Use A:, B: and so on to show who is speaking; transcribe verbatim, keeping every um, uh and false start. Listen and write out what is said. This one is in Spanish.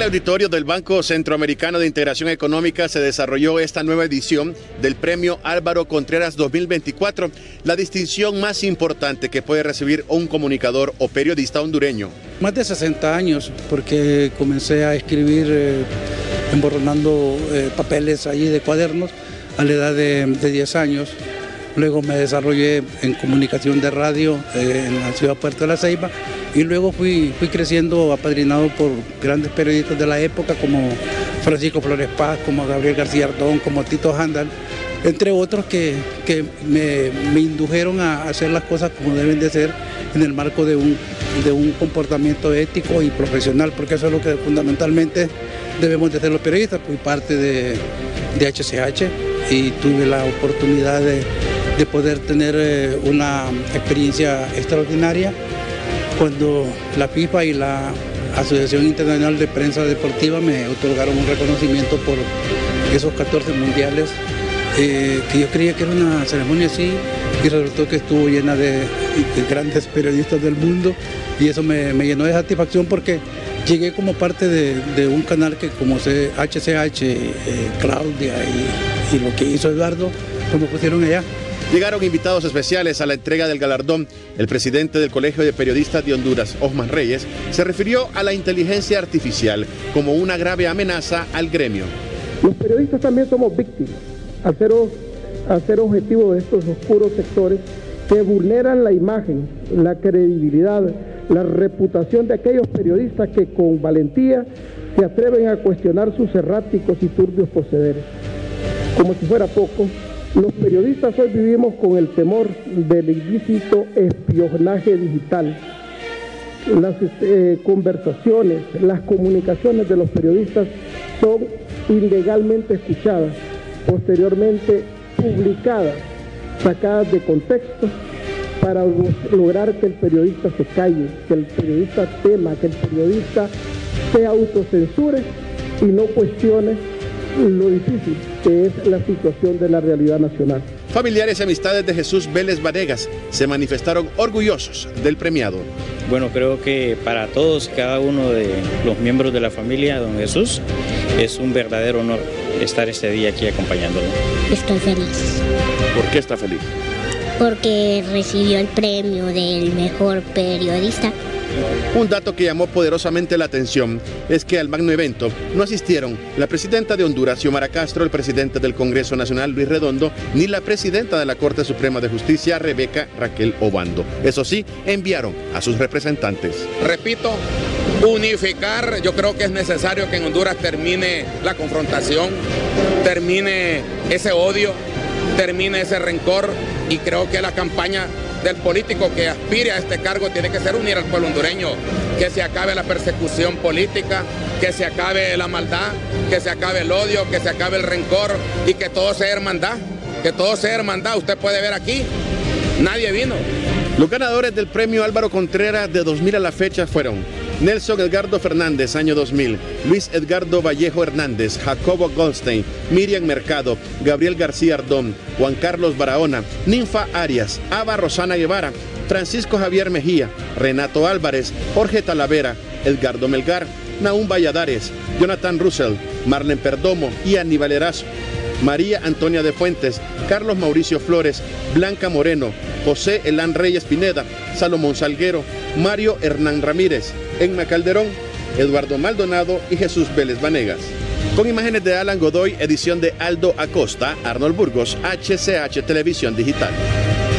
A: auditorio del Banco Centroamericano de Integración Económica se desarrolló esta nueva edición del Premio Álvaro Contreras dos mil veinticuatro, la distinción más importante que puede recibir un comunicador o periodista hondureño.
B: Más de sesenta años, porque comencé a escribir eh, emborronando eh, papeles allí de cuadernos a la edad de, de diez años. Luego me desarrollé en comunicación de radio eh, en la ciudad de Puerto de la Ceiba y luego fui, fui creciendo apadrinado por grandes periodistas de la época como Francisco Flores Paz, como Gabriel García Ardón, como Tito Handal, entre otros que, que me, me indujeron a hacer las cosas como deben de ser en el marco de un, de un comportamiento ético y profesional, porque eso es lo que fundamentalmente debemos de hacer los periodistas. Fui parte de, de H C H y tuve la oportunidad de de poder tener eh, una experiencia extraordinaria cuando la FIFA y la Asociación Internacional de Prensa Deportiva me otorgaron un reconocimiento por esos catorce mundiales, eh, que yo creía que era una ceremonia así y resultó que estuvo llena de, de grandes periodistas del mundo y eso me, me llenó de satisfacción porque llegué como parte de, de un canal que como H C H, eh, Claudia y, y lo que hizo Eduardo, pues me pusieron allá.
A: Llegaron invitados especiales a la entrega del galardón. El presidente del Colegio de Periodistas de Honduras, Osman Reyes, se refirió a la inteligencia artificial como una grave amenaza al gremio.
C: Los periodistas también somos víctimas al ser, al ser objetivo de estos oscuros sectores que vulneran la imagen, la credibilidad, la reputación de aquellos periodistas que con valentía se atreven a cuestionar sus erráticos y turbios procederes. Como si fuera poco, los periodistas hoy vivimos con el temor del ilícito espionaje digital. Las eh, conversaciones, las comunicaciones de los periodistas son ilegalmente escuchadas, posteriormente publicadas, sacadas de contexto para lograr que el periodista se calle, que el periodista tema, que el periodista se autocensure y no cuestione lo difícil que es la situación de la realidad nacional.
A: Familiares y amistades de Jesús Vélez Vanegas se manifestaron orgullosos del premiado.
D: Bueno, creo que para todos, cada uno de los miembros de la familia de don Jesús, es un verdadero honor estar este día aquí acompañándolo.
E: Estoy feliz.
A: ¿Por qué está feliz?
E: Porque recibió el premio del mejor periodista.
A: Un dato que llamó poderosamente la atención es que al magno evento no asistieron la presidenta de Honduras, Xiomara Castro, el presidente del Congreso Nacional, Luis Redondo, ni la presidenta de la Corte Suprema de Justicia, Rebeca Raquel Obando. Eso sí, enviaron a sus representantes.
F: Repito, unificar, yo creo que es necesario que en Honduras termine la confrontación, termine ese odio, termine ese rencor y creo que la campaña del político que aspire a este cargo tiene que ser unir al pueblo hondureño, que se acabe la persecución política, que se acabe la maldad, que se acabe el odio, que se acabe el rencor y que todo sea hermandad, que todo sea hermandad. Usted puede ver aquí, nadie vino.
A: Los ganadores del premio Álvaro Contreras de dos mil a la fecha fueron Nelson Edgardo Fernández, año dos mil, Luis Edgardo Vallejo Hernández, Jacobo Goldstein, Miriam Mercado, Gabriel García Ardón, Juan Carlos Barahona, Ninfa Arias, Ava Rosana Guevara, Francisco Javier Mejía, Renato Álvarez, Jorge Talavera, Edgardo Melgar, Nahum Valladares, Jonathan Russell, Marlen Perdomo y Aníbal Erazo, María Antonia de Fuentes, Carlos Mauricio Flores, Blanca Moreno, José Elán Reyes Pineda, Salomón Salguero, Mario Hernán Ramírez, Enma Calderón, Eduardo Maldonado y Jesús Vélez Vanegas. Con imágenes de Alan Godoy, edición de Aldo Acosta, Arnold Burgos, H C H Televisión Digital.